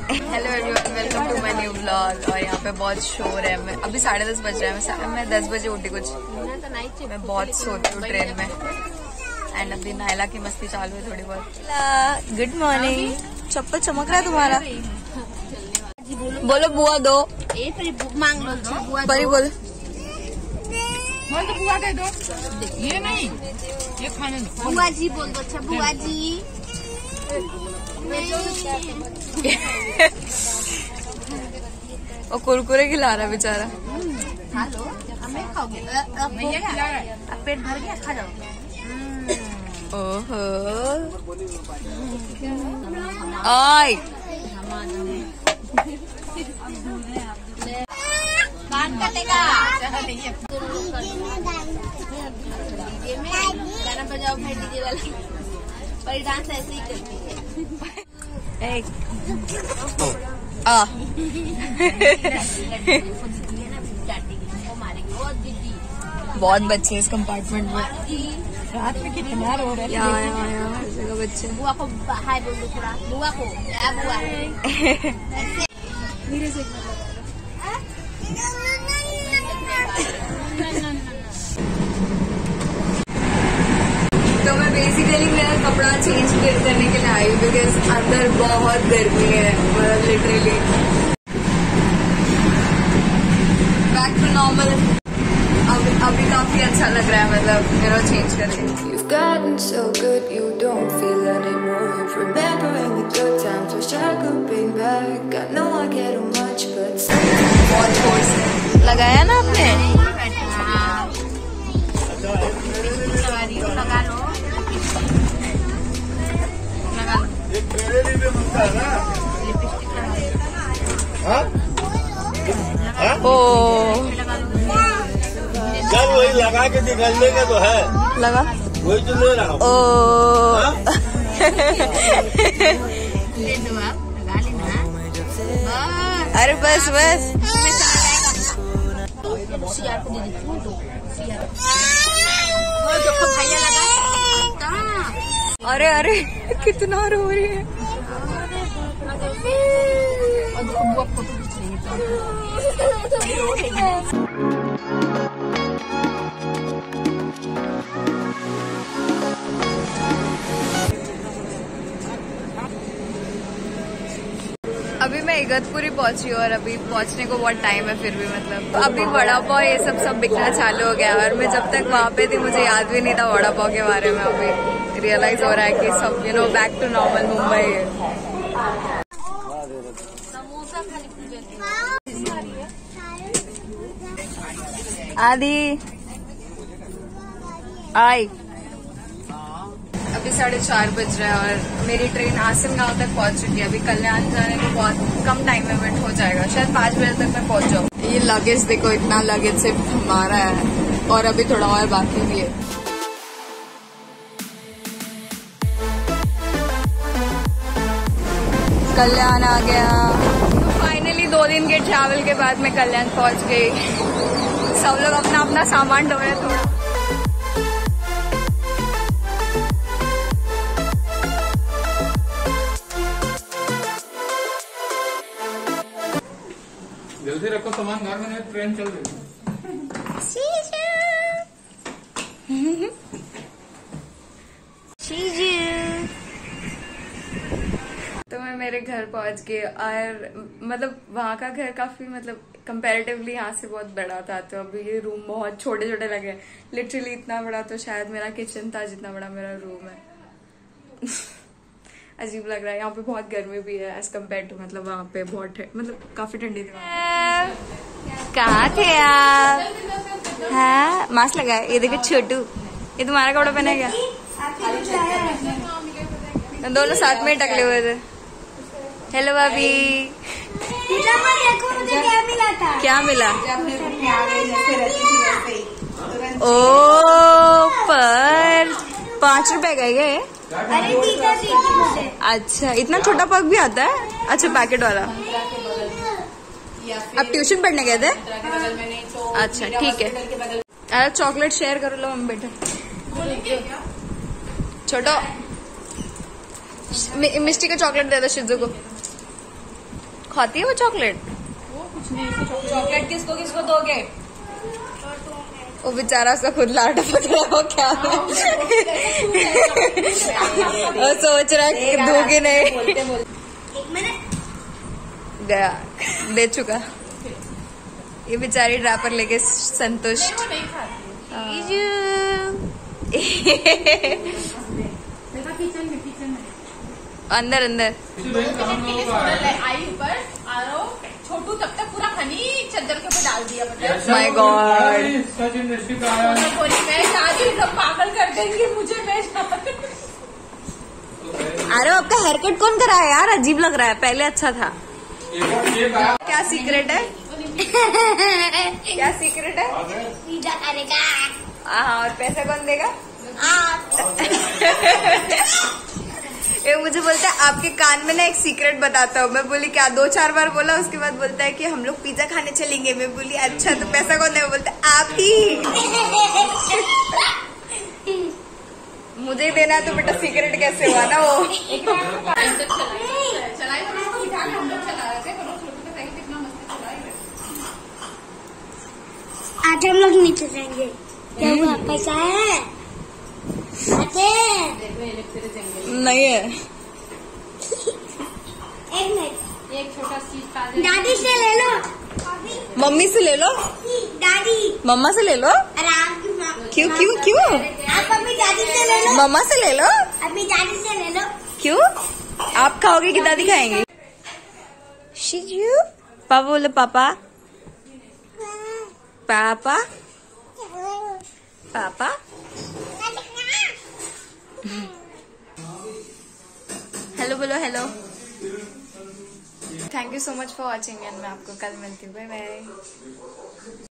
Hello everyone, welcome to my new vlog. और यहाँ पे बहुत शोर है। मैं अभी 10:30 बज रहा है। मैं 10 बजे उठी कुछ। मैं बहुत सोती हूँ ट्रेन में। एंड अभी नायला की मस्ती चालू है थोड़ी बहुत। Good morning. चप्पल चमक रहा है तुम्हारा। बोलो बुआ दो। मांग लो बड़ी बोल। बोल तो बुआ दे दो। ये नहीं, ये खाने दो। बुआ जी बोल दो। अच्छा बुआ जी। और कुरकुरे खिला रहा है बेचारा। खा लो, हम नहीं खाओगे। अब पेट भर गया, खा जाओ। ओहो आय कान कटेगा। गाना बजाओ भाई डीजे वाला। पर डांस ऐसे ही करती है। बहुत बच्चे इस कंपार्टमेंट में। रात में कितना रो रहे हैं। हर जगह बच्चे। बुआ को हाय बोल दो थोड़ा। बुआ को बुआ धीरे से। तो मैं बेसिकली मेरा कपड़ा चेंज करने के लिए आई हूँ बिकॉज अंदर बहुत गर्मी है। मतलब लिटरली बैक टू नॉर्मल। अभी काफी अच्छा लग रहा है। मतलब मेरा चेंज करके। You've gotten so good you don't feel anymore. Remembering the good times, wish I could bring back. I know I get too much, but बहुत फोर्स लगाया ना आपने। लगा लो। ओ जब वही लगा के निकलने का तो है। लगा वही तो ले रहा हूँ। ओ ले दो आप, लगा लेना। अरे बस बस। सियार को दे दो। सियार देखो भैया लगा। अरे अरे कितना रो रही है। और देखो बुआ फोटो खींच रही है। अभी मैं इगतपुरी पहुंची और अभी पहुंचने को बहुत टाइम है। फिर भी मतलब अभी वड़ा पाव ये सब बिकना चालू हो गया। और मैं जब तक वहाँ पे थी मुझे याद भी नहीं था वड़ा पाव के बारे में। अभी रियलाइज हो रहा है कि सब बैक टू नॉर्मल मुंबई है। आदि आई। अभी 4:30 बज रहा है और मेरी ट्रेन आसन गांव तक पहुंच चुकी है। अभी कल्याण जाने को बहुत कम टाइम में वेट हो जाएगा। शायद 5 बजे तक मैं पहुंच जाऊँ। ये लगेज देखो, इतना लगेज सिर्फ हमारा है और अभी थोड़ा और बाकी भी है। कल्याण आ गया। तो फाइनली 2 दिन के ट्रैवल के बाद मैं कल्याण पहुंच गई। सब लोग अपना अपना सामान ढो रहे थोड़ा। जल्दी रखो सामान, घर में ट्रेन चल रही है। तो मैं मेरे घर पहुंच गई और मतलब वहाँ का घर काफी मतलब कंपैरेटिवली यहाँ से बहुत बड़ा था। तो अभी ये रूम बहुत छोटे छोटे लगे। लिटरली इतना बड़ा तो शायद मेरा किचन था जितना बड़ा मेरा रूम है। अजीब लग रहा है। यहाँ पे बहुत गर्मी भी है एज कम्पेयर टू मतलब वहाँ पे बहुत मतलब काफी ठंडी थी। कहाँ थे आप? हाँ मास्क लगाए। ये देखो छोटू, ये तुम्हारा कपड़ा पहना क्या? दोनों साथ में ही टकले हुए थे। हेलो भाभी। देखो मुझे क्या मिला था। क्या मिला? ओ पर 5 रुपए का गए। अरे टीका दी थी मुझे। अच्छा इतना छोटा पग भी आता है। अच्छा पैकेट वाला। अब ट्यूशन पढ़ने गए थे। अच्छा ठीक है। अरे चॉकलेट शेयर करो। लो हम बैठे। छोटो मिस्टी का चॉकलेट दे दो शिजू को। खाती है वो चॉकलेट? वो कुछ नहीं, चॉकलेट किसको किसको दोगे? वो बेचारा उसका खुद लाटा पकड़ा हो क्या वो सोच रहा है दूंगी नहीं। गया, दे चुका। ये बेचारी ड्रैपर लेके संतुष्ट। अंदर अंदर आई ऊपर छोटू तब तक पूरा हनी चद्दर के ऊपर डाल दिया। माय गॉड, मैं शादी सब पागल कर देंगे मुझे। मैं अरे आपका हेयर कट कौन करा है यार? अजीब लग रहा है, पहले अच्छा था। क्या सीक्रेट है? क्या सीक्रेट है? पिज्जा करेगा। हाँ, और पैसा कौन देगा? ये मुझे बोलता है आपके कान में ना एक सीक्रेट बताता हूँ। मैं बोली क्या? 2-4 बार बोला, उसके बाद बोलता है कि हम लोग पिज्जा खाने चलेंगे। मैं बोली अच्छा, तो पैसा कौन देगा? बोलता है आप ही। मुझे देना है तो बेटा सीक्रेट कैसे हुआ ना वो? आज हम लोग नीचे जाएंगे। क्या हुआ? पैसा है? नहीं है। एक मिनट, एक छोटा चीज दादी से ले लो। मम्मी से ले लो। दादी, मम्मा से ले लो। आराम की माँ। क्यों क्यों क्यों? आप अभी दादी से ले लो। मम्मा से ले लो। अभी दादी से ले लो। क्यों? आप खाओगे कि दादी खाएंगी? शिजू, पापा बोलो पापा। पापा पापा। हेलो बोलो hello. Thank you so much for watching and मैं आपको कल मिलती हूँ। Bye bye.